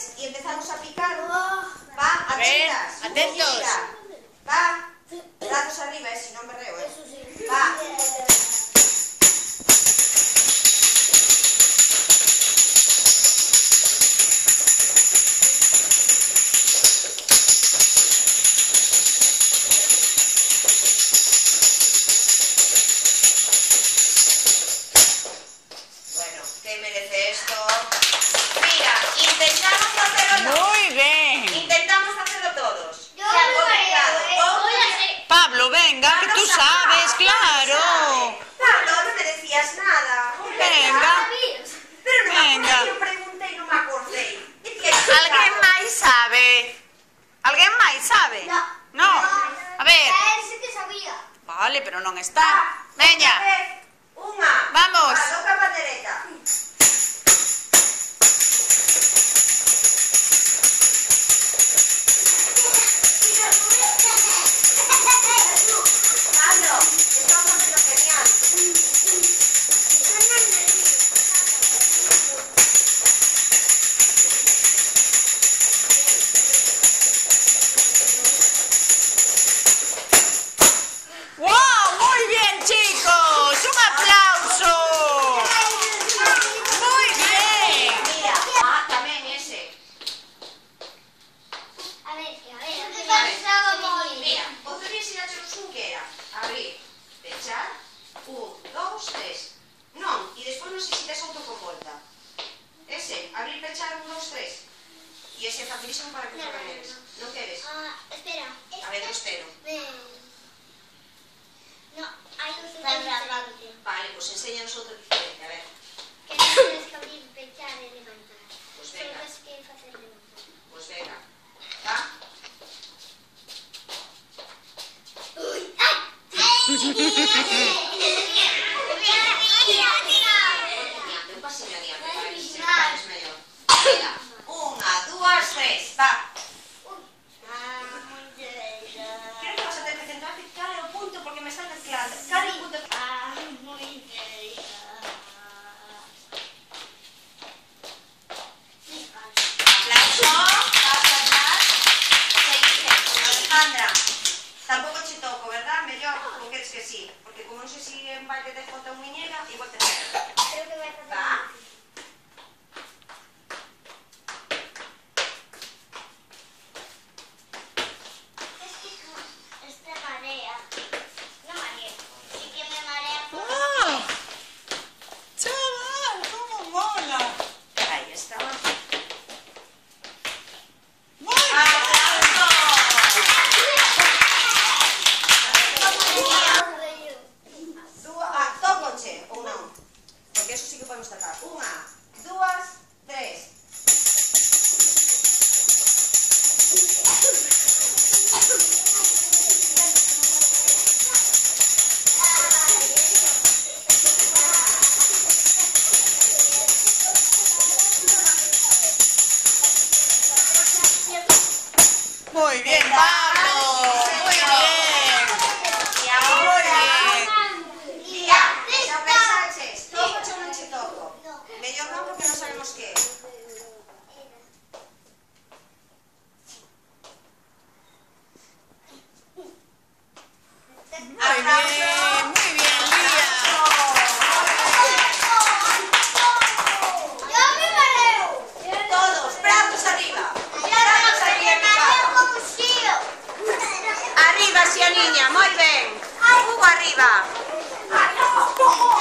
manuales y empezamos a picar. Va, atentas. Atentos. Va, brazos arriba, si no me reo, Va. Bueno, ¿qué merece esto? Mira, intentamos hacerlo todos. Muy bien. Intentamos hacerlo todos. Pablo, venga, que tú sabes, claro. Pablo, no me decías nada. Venga. Pero no me Venga. acordé, yo pregunté y no me acordé. Alguén máis sabe? Alguén máis sabe? No. A ver. Ese que sabía. Vale, pero non está. Veña. Unha. Vamos. Toca a pandereta. Pablo, estamos haciendo genial. ¡Wow! Muy bien, chicos. Un aplauso. Muy bien. Mira, tamén ese. A ver. Mira, vos tenéis que hacer un que era abrir, pechar, 1, 2, 3. Non, e despois non sei se tes outro con volta. Ese, abrir, pechar, 1, 2, 3. E ese é facilísimo para que xogan eles. Non queres? Espera. A ver, espero. No, hay un diferente. Vale, pues enséñanos outro diferente, a ver. Que no tienes que abrir, pechar y levantar. Pues Solo venga, tienes que hacer levantar. pues venga. Va? Un pasillo adiante para que se pares mellor. Venga, 1, 2, 3, va. Creo que vas a tener que centrarte cara o punto porque me estás mezclando. Cara y punto. Aplauso, vas atrás. Seguimos. Alejandra, tampoco te toco, ¿verdad? Mellor, como queres que sí. Porque como non sei se en baile de foto un niñera, igual te pega. Creo que va a hacer. Va. Es que marea. No marea. Sí que me marea. ¡Wow! Chaval, cómo mola. Ahí está. Muy bien. ¡Aplauso! Tócoche, ou non? Porque eso sí que podemos sacar. 1, 2, 3. Muy bien, Pablo. Muy bien. E agora... Día, xa pensaches. Tócoche ou non che toco? Mellor non porque non sabemos que é. Muy bien, Lía. Yo me mareo. Todos, brazos arriba. Yo Brazos me arriba. mareo como tío. Arriba, xia niña, moi ben. Un arriba.